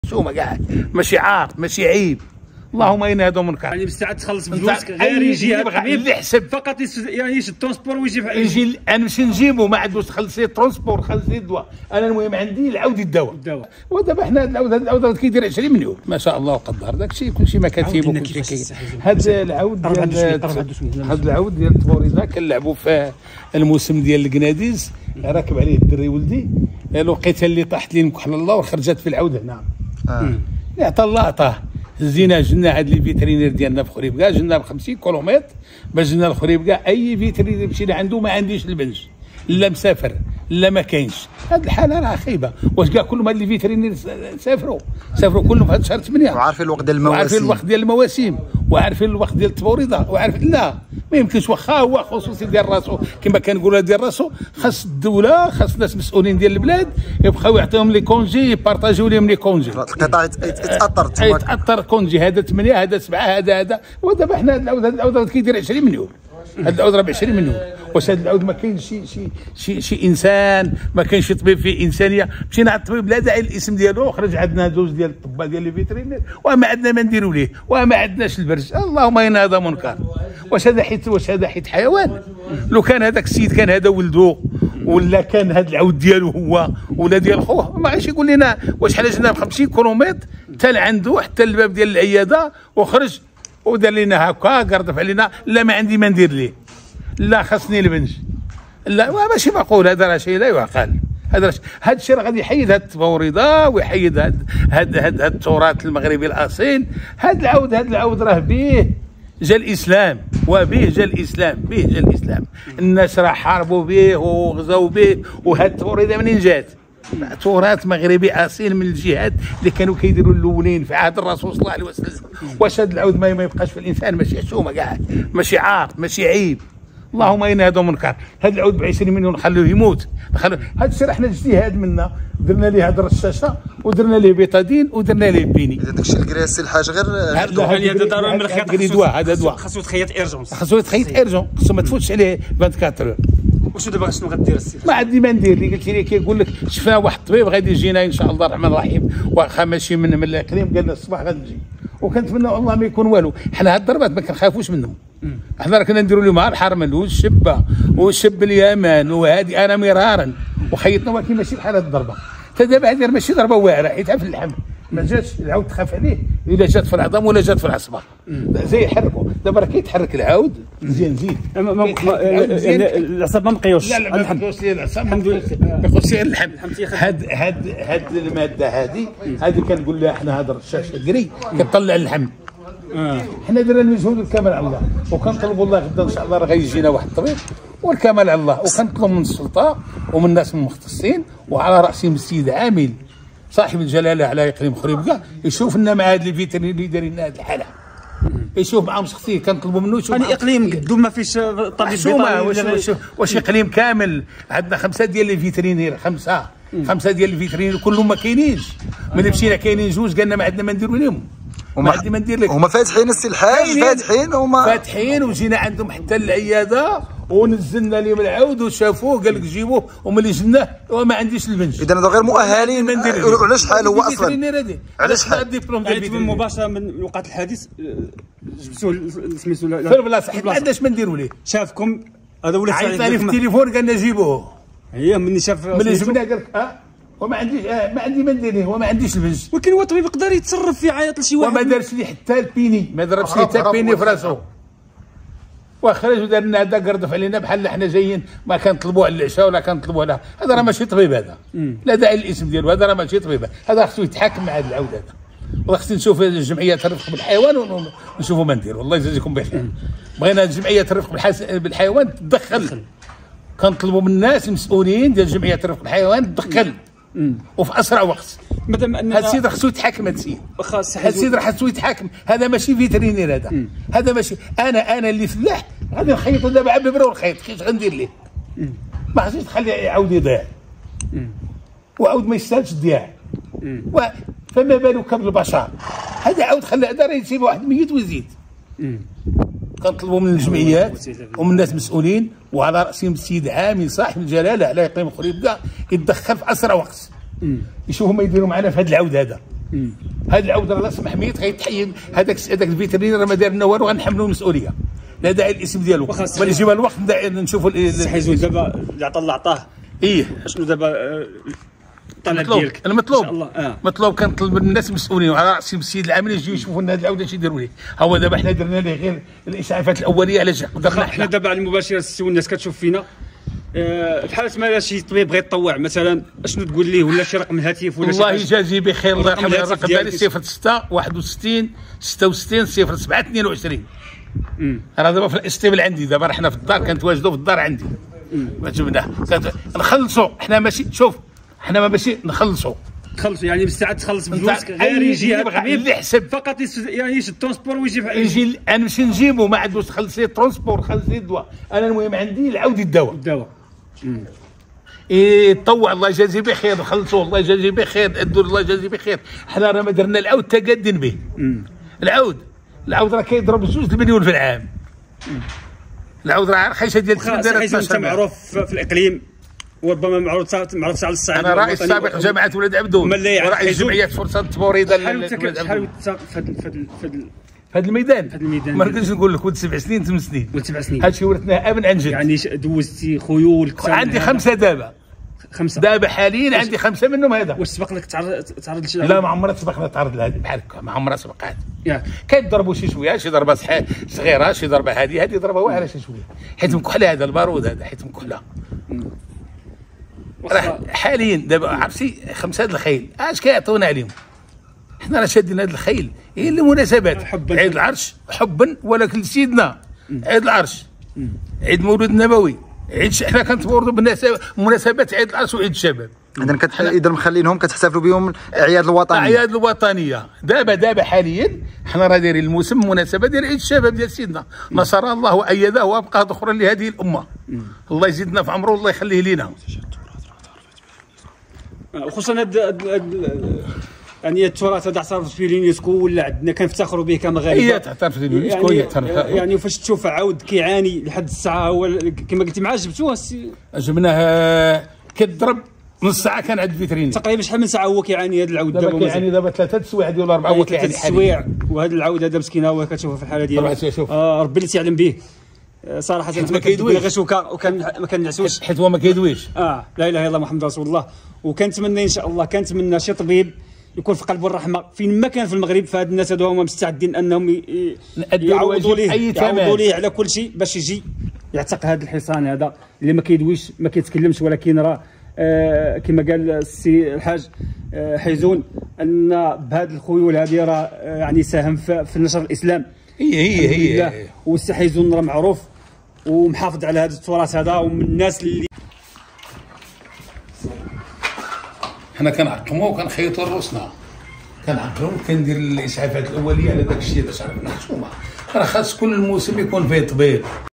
شومه كاع ماشي عار ماشي عيب. اللهم اين هذا منكر. يعني بالساعه تخلص فلوسك غير يجي هذا الطبيب اللي يحسب فقط يعني يجي الترونسبور ويجي يجي انا نمشي نجيبو ما عندوش خلصي الترونسبور خلصي الدواء. انا المهم عندي العود الدواء. ودابا حنا هذا العود كيدير 20 مليون ما شاء الله وقدر داك الشيء كلشي مكاتب وكلشي هذا العود هذا العود ديال التبوريزه كنلعبوا في الموسم ديال الكناديز. راكب عليه الدري ولدي الوقيته اللي طاحت لي المكحل الله وخرجت في العود هنا. عطا الله عطاه. جنا هاد لي فيترينير ديالنا في خريبكا جنا ب 50 كيلومتر باش جنا لخريبكا. اي فيترينير مشينا عنده ما عنديش البنج لا مسافر لا ما كاينش. هاد الحاله راه خايبه. واش كاع كلهم هاد لي فيترينير سافروا كلهم في هاد شهر 8 وعارفين الوقت ديال المواسم وعارفين الوقت ديال المواسم وعارفين الوقت ديال التبوريضه وعارف لا ما يمكنش. واخا هو خصوصي ديال راسو كما كنقولها ديال راسو خاص الدوله خاص الناس مسؤولين ديال البلاد يبقاو يعطيهم لي كونجي يبارطاجيو لهم لي كونجي. القطاع يتاثر كونجي هذا 8 هذا 7 هذا ودابا حنا هذا العود كيدير 20 مليون. هذا العود راه ب 20 مليون. واش هذا العود ما كاينش شي انسان ما كاينش طبيب فيه انسانيه. مشينا على الطبيب لا داعي الاسم ديالو خرج عندنا زوج ديال الطباء ديال لي فيترينير وما عندنا ما نديروا ليه وما عندناش البرج. اللهم ان هذا منكر. واش هذا حيت حيوان؟ لو كان هذاك السيد كان هذا ولده ولا كان هذا العود ديالو هو ولا ديال خوه ما غاديش يقول لنا واش حنا جينا ب 50 كيلومتر حتى لعنده حتى الباب ديال العياده وخرج ودار لنا هكا قردف علينا. لا ما عندي ما ندير ليه لا خاصني البنج لا ماشي معقول. هذا راه شيء لا يعقل. هذا الشيء راه غادي يحيد هاد التبوريضه ويحيد هاد التراث المغربي الاصيل. هاد العود راه به جا الاسلام وبه جا الاسلام الناس راه حاربوا به وغزاو به. وهاد التبوريضه منين جات؟ تراث مغربي اصيل من الجهات اللي كانوا كيديروا الاولين في عهد الرسول صلى الله عليه وسلم. واش هذا العود ما يبقاش في الانسان ماشي حشومه كاع ماشي عار ماشي عيب. اللهم ان هذا منكر. هذا العود ب 20 مليون نخلوه يموت. هذا الشيء راه حنا اجتهاد منا درنا ليه هاد الرشاشه ودرنا ليه بيتادين ودرنا ليه بيني. اذا داكشي الكراسي الحاجه غير هذا ضروري من الخيط. هذا دواء خاصو يتخيط ايرجونس خاصو ما تفوتش عليه 24 واش دابا شنو غدير السي؟ ما عندي ما ندير. اللي قلت لي كيقول لك شفنا واحد الطبيب غادي يجينا ان شاء الله الرحمن الرحيم واخا ماشي من الاقليم قالنا الصباح غادي نجي وكنتمنى والله ما يكون والو. حنا هاد الضربات ما كنخافوش منهم. حنا راه كنا نديروا لهم الحرمل والشبه والشب اليمن وهذه انا مرارا وخيطنا ولكن ماشي بحال هاد الضربه. دابا هذه ماشي ضربه واعره حيت في اللحم ما جاتش العود تخاف عليه الا جات في العظام ولا جات في العصبه زي يحركوا. دابا راه كيتحرك العود مزيان زيد العصب ما مقيوش. لا ما مقيوش ليه العصب ما يخصش غير اللحم. هاد الماده هذه كنقول لها حنا هذا الرشاش كري كطلع اللحم. حنا درنا المجهود الكامل على الله وكنطلبوا الله غدا ان شاء الله راه غيجينا واحد الطبيب والكمال على الله. وكنطلب من السلطه ومن الناس المختصين وعلى راسهم السيد عامل صاحب الجلاله على اقليم خريبكا يشوف لنا مع هاد الفيترينير اللي دايرين لنا هاد الحاله يشوف معاهم شخصيا كنطلبوا منه يشوف. يعني اقليم قدو ما فيش طبيب بيطري واش اقليم كامل عندنا 5 ديال لي فيترينير 5 ديال الفيترينير كلهم ما كاينينش. ملي مشينا كاينين جوج قالنا ما عندنا ما نديروا لهم وما عندي ما ندير لك. هما فاتحين السي الحاج فاتحين وجينا عندهم حتى العياده ونزلنا لهم العود وشافوه قال لك جيبوه وملي جناه وما عنديش البنج. اذا هذو غير مؤهلين. على شحال هو اصلا؟ على شحال الدبلوم ديال الفيترينير مباشره من وقت الحادث جبتوه سميتو في البلاصه حيت ما عندناش ما نديروا ليه. شافكم هذا ولا عيطنا في التليفون قالنا جيبوه. هي مني شاف ملي جبنا قال لك وما عنديش ما عندي ما ندير ليه وما عنديش البنج. ولكن هو الطبيب يقدر يتصرف في عيط لشي واحد وما دارش لي حتى البيني ما ضربش لي حتى البيني في راسو وخرج ودار لنا هذا قردف علينا بحال حنا جايين ما كنطلبوا على العشاء ولا كنطلبوا على هذا. راه ماشي طبيب هذا لا داعي للاسم ديالو. هذا راه ماشي طبيب. هذا خصو يتحاكم مع هذا العود هذا وخصني نشوف جمعيه الرفق بالحيوان ونشوفوا ما ندير. والله يجازيكم بخير. بغينا جمعيه الرفق بالحيوان تدخل. كنطلبوا من الناس المسؤولين ديال جمعيه الرفق بالحيوان تدخل وفي اسرع وقت. هذا السيد خصو يتحاكم. هذا السيد راه خصو يتحاكم. هذا ماشي فيترينير هذا ماشي انا اللي فلاح غادي نخيطو دابا بالبرا ونخيط كيفاش غندير ليه؟ ما خصنيش تخلي عاود يضيع وعاود ما يستاهلش الضياع. فما بالك بالبشر. هذا عاود خلى هذا راه يسيب واحد ميت ويزيد. كنطلبوا من الجمعيات ومن الناس مسؤولين وعلى راسهم السيد عامل صاحب الجلاله على اقليم خريبكا يتدخل في اسرع وقت يشوفوا ما يديروا معنا في هذا العود هذا. هذا العود راه سمح ميت غيتحيد هذاك الفيترينير راه ما دار لنا والو غنحملوا المسؤوليه. لا داعي الاسم ديالو بل يجيبها الوقت نشوفوا حيزون دابا اللي عطى الله عطاه. شنو دابا الطلب ديالك؟ المطلوب مطلوب كنطلب من الناس المسؤولين وعلى راسهم السيد العامل يجيو يشوفوا لنا هذه العوده اش يديروا ليه. هو دابا حنا درنا ليه غير الاسعافات الاوليه علاش قدرنا حنا دابا على المباشر السي الناس كتشوف فينا بحال ما شي طبيب بغى يتطوع مثلا اشنو تقول ليه ولا شي رقم الهاتف ولا شي الله يجازيه بخير الله يرحمه. الرقم ديالي 06 61 66 07 22. انا دابا في الاستيبل عندي دابا راه حنا في الدار كنتواجدوا في الدار عندي ما جبناه نخلصوا حنا ماشي شوف حنا ما ماشي نخلصوا يعني بالساعات تخلص بفلوس غير يجي اللي يحسب فقط يعني يجي الترونسبور يجي انا نمشي نجيبو ما عندوش تخلص لي الترونسبور خلص لي الدواء. انا المهم عندي العود الدواء يطوع الله يجازيه بخير نخلصوا الله يجازيه بخير الدور الله يجازيه بخير. حنا راه ما درنا العود تقادين به. العود راه كيضرب 2 مليون في العام. العود راه رخيصه ديال 12 انت معروف في الاقليم وربما معروف على الصعيد. انا رئيس سابق جماعه ولاد عبدون ورئيس جمعيه فرصه التبوريده. شحال في هذا الميدان ما نقدرش نقول لك ولد 7 سنين 8 سنين هذا الشيء ورثناه ابن عن جد. يعني دوزتي خيول عندي 5 دابا. 5 دابا حاليا عندي 5 منهم. هذا واش سبق لك تعرض لشي؟ لا ما عمرها سبقنا تعرض لهذه بحال هكا ما عمرها سبقات. كيضربوا شي شويه شي ضربه صغيره شي ضربه هذه ضربه واعره شي شويه حيت مكحله هذا البارود هذا حيت مكحله. راه حاليا دابا عرفتي 5 هاد الخيل اش كيعطونا عليهم. حنا راه شادين هاد الخيل هي لمناسبات عيد العرش حبا ولكن لسيدنا عيد العرش عيد مولود النبوي عيد حنا كنتبوردوا بمناسبات عيد العرش وعيد الشباب. اذا مخلينهم كتحتفلوا بهم الاعياد الوطنيه. الاعياد الوطنيه دابا حاليا حنا راه دايرين الموسم مناسبه ديال عيد الشباب ديال سيدنا نصر الله وايده وابقى ذخرا لهذه الامه. الله يزيدنا في عمره والله يخليه لينا. وخصوصا يعني التراث هذا اعترف فيه اليونسكو ولا عندنا كنفتخروا به كمغاربه. هي تعترف فيه اليونسكو هي يعني فاش تشوف عود كيعاني لحد الساعه هو كما قلتي معاه جبتوه جبناه كضرب نص ساعه كان عند الفيترين تقريبا. شحال من ساعه هو كيعاني هذا العود دابا؟ كيعاني دابا 3 السوايع ديال 4 هو كيعاني 3 السوايع. وهذا العود هذا مسكين هو كتشوفه في الحاله ديالو ربي اللي تعلم به صراحه. ما كيدويش غير شوكه وكان ما كنعسوش حيت هو ما كيدويش. لا اله الا الله محمد رسول الله. وكنتمنى ان شاء الله كنتمنى شي طبيب يكون في قلبه الرحمه فين ما كان في المغرب. فهاد الناس هادو هما مستعدين انهم يعوضوا ليه على كل شيء باش يجي يعتق هذا الحصان هذا اللي ما كيدويش ما كيتكلمش ولكن راه كما قال السي الحاج حيزون ان بهذه الخيول هذه راه يعني ساهم في نشر الاسلام. هي والسي حيزون راه معروف ومحافظ على هذا التراث هذا ومن الناس اللي حنا كنعقموا وكنخيطوا رؤوسنا كنعقلوا كندير الاسعافات الاوليه على داك الشيء باش عرفنا حشومه. راه خاص كل موسم يكون فيه طبيب.